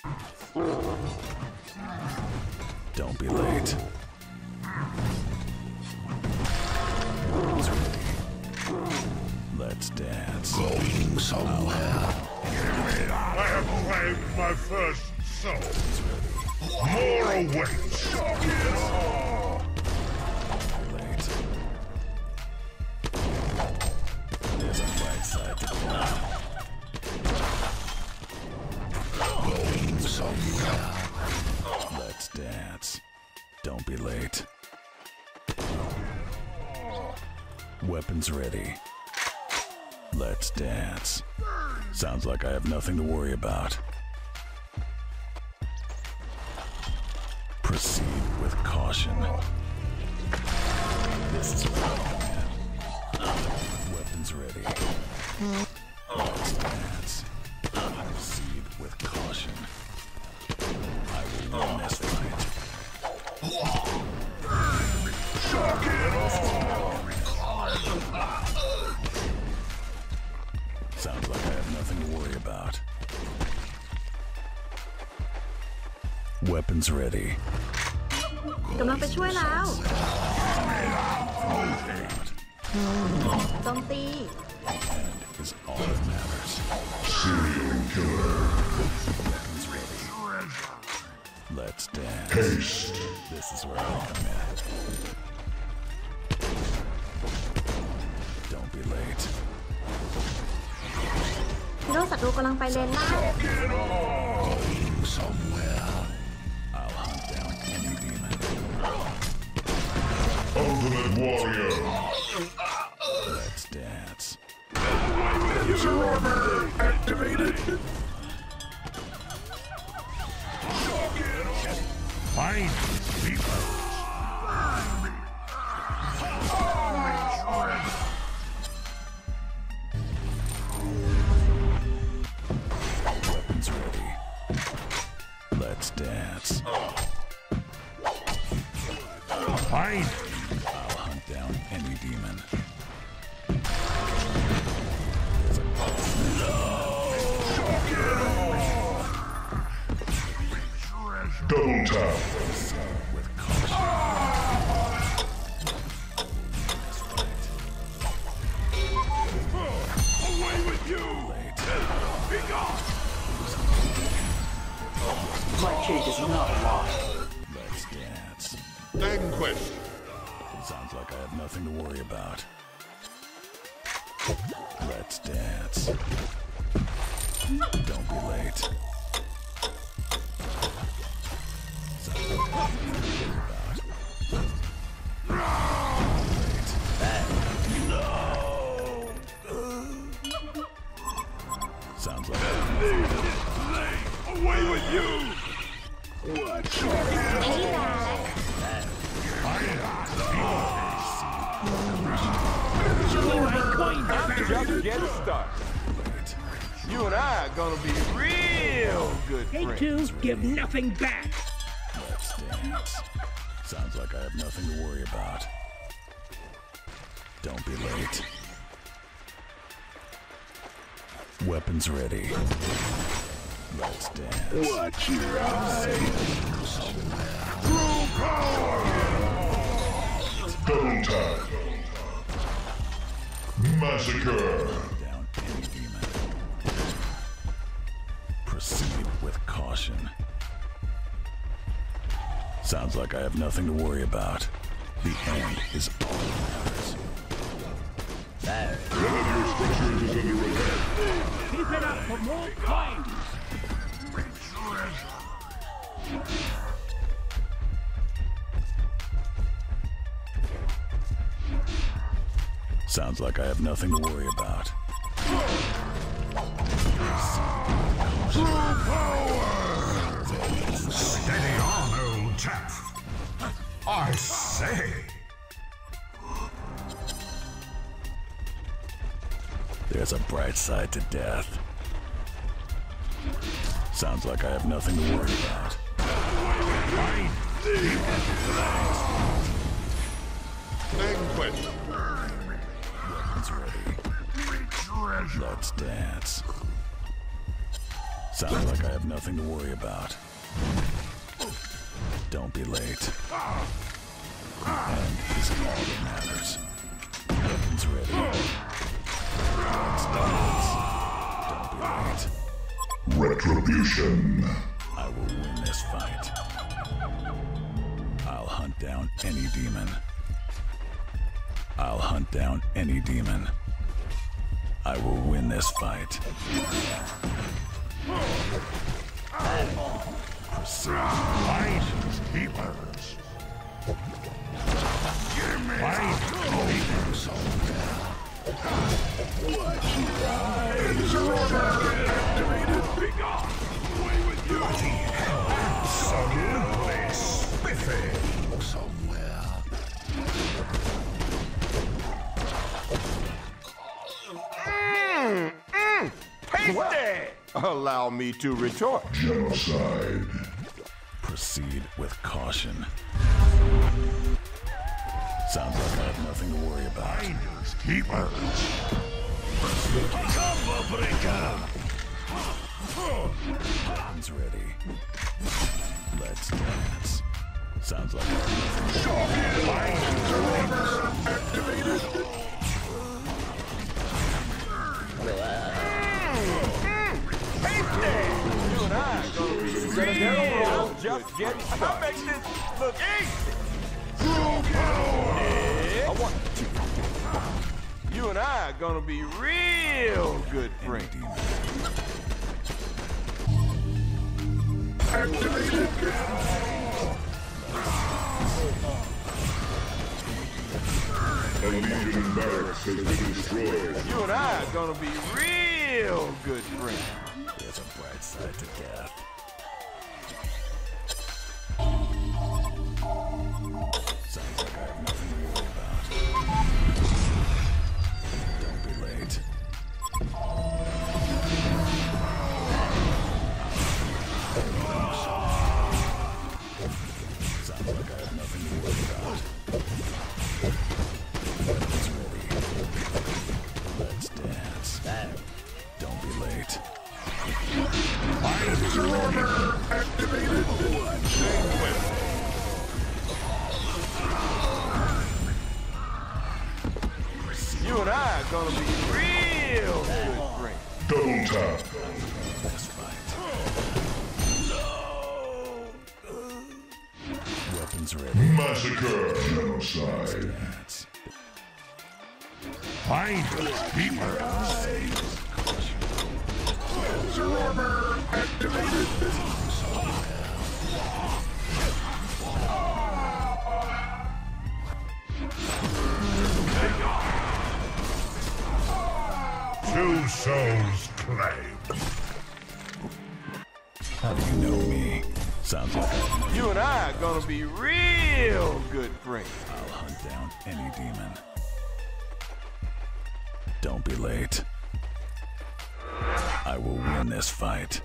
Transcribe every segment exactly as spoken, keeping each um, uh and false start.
Don't be late. Who's ready? Let's dance. Going somewhere. I have claimed my first soul. More awaits. Late. There's a bright side to death. Going somewhere. Let's dance. Don't be late. Weapons ready. Let's dance. Sounds like I have nothing to worry about. Proceed with caution. This is where I come in. Weapons ready. Let's dance. Proceed with caution. I will win this fight. Shock it all! Sounds like I have nothing to worry about. Weapons ready. กำลังไปช่วยแล้วโจมตี And is all that matters. Serial killer. Weapons ready. Let's dance. Haste. This is where I come in. Don't be late. ฮีโร่ศัตรูกำลังไปเลนล่าง Going somewhere. I'll hunt down any demon. Ultimate warrior. Let's dance. User armor activated. Find people. Weapons ready. Let's dance. Find. I'll hunt down any demon. There's a Double tap. with caution. Away with you. Be gone. My cake is not lost. Let's dance. Vanquish. Sounds like I have nothing to worry about. Let's dance. Don't be late. Sounds like I have nothing to worry about. Wait. No. Sounds like I have nothing to worry about. Away with you. What? Just get started. Wait. You and I are gonna be real good Take friends. two, give nothing back. Let's dance. Sounds like I have nothing to worry about. Don't be late. Weapons ready. Let's dance. Watch your eyes. True power. Double tap. Massacre. Down any demon. Proceed with caution. Sounds like I have nothing to worry about. The end is all that matters. One of your structures is under attack. Keep it up for more coins. Sounds like I have nothing to worry about. Steady on, old chap. I say. There's a bright side to death. Sounds like I have nothing to worry about. Vanquish. Weapons ready. Let's dance. Sounds like I have nothing to worry about. Don't be late. And is all that matters. Weapons ready. Let's dance. Don't be late. Retribution. I will win this fight. I'll hunt down any demon. I'll hunt down any demon. I will win this fight. Finders keepers. Find keepers somewhere. Activated. Be gone. Away with you. Someplace spiffy somewhere. Mmm, mmm, tasty! Allow me to retort. Genocide. Proceed with caution. Sounds like I have nothing to worry about. Finders keepers. Combo breaker. Weapons ready. Let's dance. Sounds like I have nothing to worry about. Just get started. I make this look easy. Yeah. I want to. You and I are gonna be real good friends. A Legion barracks has been destroyed. You and I are gonna be real good friends. There's a bright side to death. Sounds like I have nothing to worry about. Don't be late. Sounds like I have nothing to worry about. Weapons ready. Let's dance. Don't be late. Activated. You and I are gonna be real good friends. Double tap. This fight. Weapons ready. Massacre. Genocide. Dance. Finders keepers. Absorber activated. Two souls claimed. How do you know me? Sounds like I You and I are gonna be real good friends. I'll hunt down any demon. Don't be late. I will win this fight.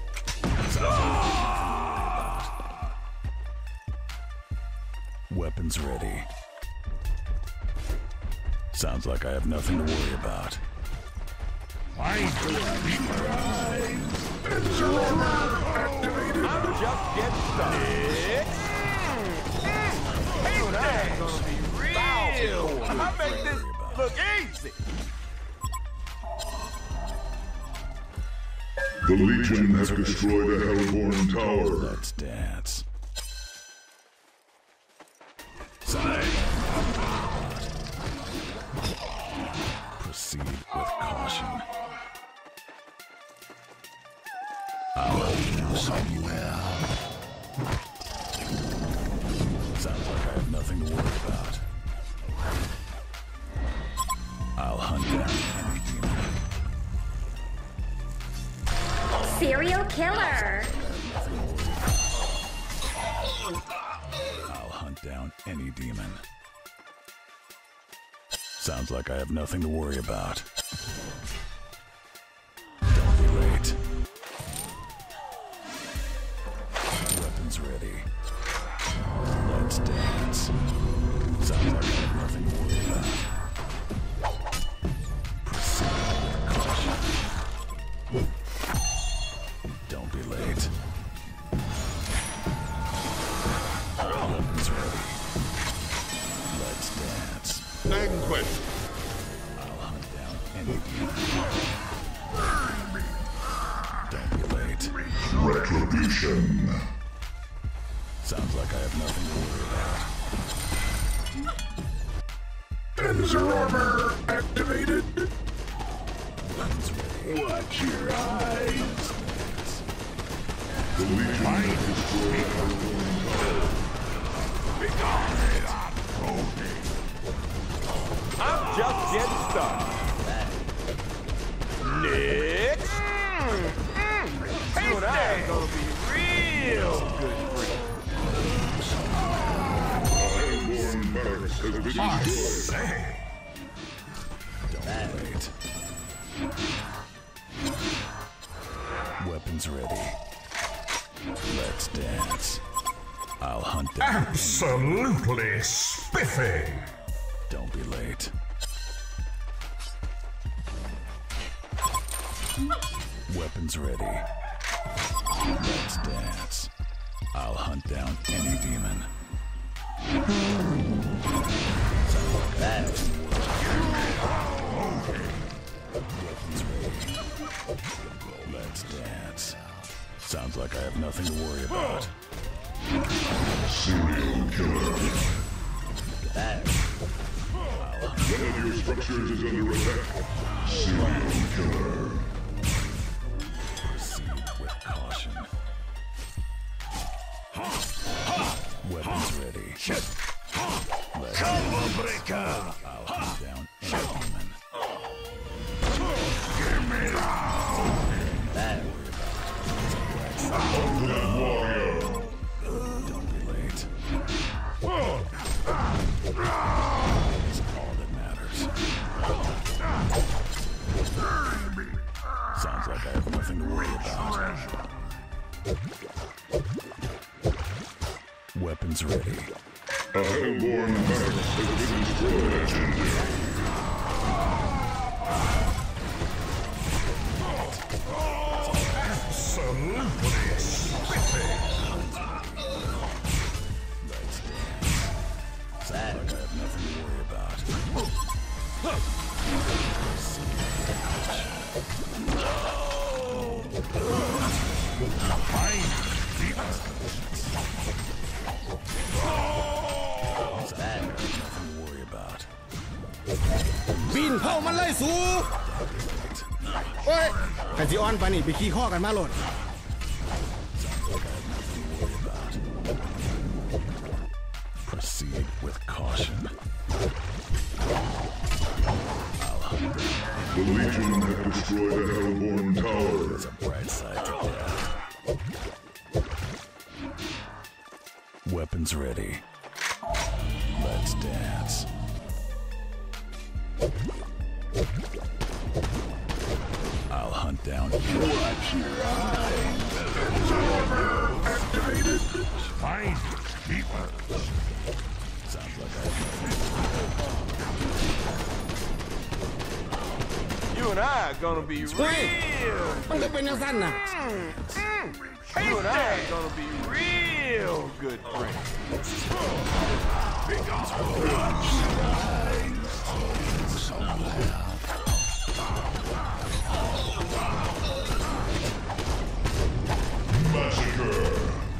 Weapons ready. Sounds like I have nothing to worry about. I'm just getting started. You and I are gonna be real. I make this look easy. The Legion has destroyed a Hellborn tower. Let's dance. Proceed with caution. I'll somewhere. Sounds like I have nothing to worry about. I'll hunt down any demon. Serial killer. I'll hunt down any demon. Sounds like I have nothing to worry about. Don't be late. Weapons ready. Let's dance. Sounds like I have nothing to worry about. Proceed with caution. Don't be late. Retribution. Sounds like I have nothing to worry about. Panzer armor activated. Weapons ready. Watch your eyes. The Legion has destroyed our Be gone! I'm just getting started. Next. Mm, mm, you and I are gonna be real good friends. Hellborn barracks has been destroyed. Don't wait. Weapons ready. Let's dance. I'll hunt down. Absolutely spiffy. Don't be late. Weapons ready. Let's dance. I'll hunt down any demon. Weapons ready. Let's dance. Sounds like I have nothing to worry about. Serial killer. One of your structures is under attack. Serial killer. Proceed with caution. Weapons ready. Let's Combo breaker! I'll hunt down any demon. Give me Ultimate warrior. Don't be late. It's all that matters. Sounds like I have nothing to worry about. Weapons ready. A Hellborn barracks has been destroyed. Absolutely spiffy. Let's dance. Sounds like I have nothing to worry about. Nothing to worry about. บินเข้ามันเลยสูโอ้ยกันจีออนไปนี่ไปขี้ข้อกันมาโหลด Proceed with caution. The Legion have destroyed a Hellborn tower. There's a bright side to death. Weapons ready. Let's dance. I'll hunt down. Watch your eyes. Activated. Find keeper. Sounds like I. You and I are gonna be real. มันก็เป็นแนวสั้นนะ You and I are gonna be real good friends. Be gone! Massacre.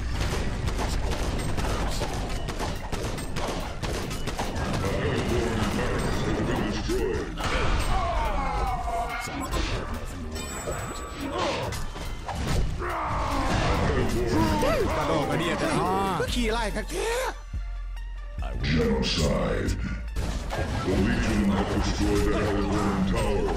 A Hellborn barracks has been destroyed. Sounds like I have nothing to worry about. Hellborn กระโดดกระเดียดกันอ๋อขี่ไล่คักแท้ I will. genocide. The Legion have destroyed a Hellborn tower.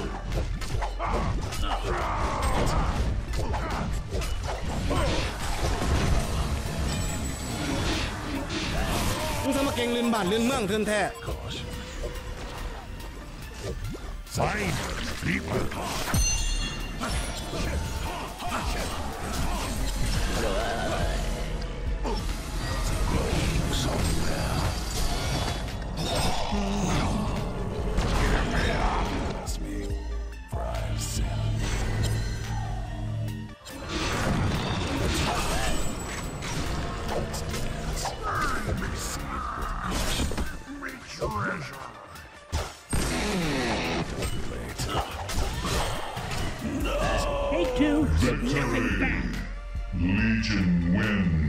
มึงสมาเก่งลืนบ้านลืนเมืองเทินแท้ Caution. Find keeper. Bless me, for I have sinned. Let's dance. Proceed with caution. Treasure. Don't be late. Nothing Victory! back. Legion wins.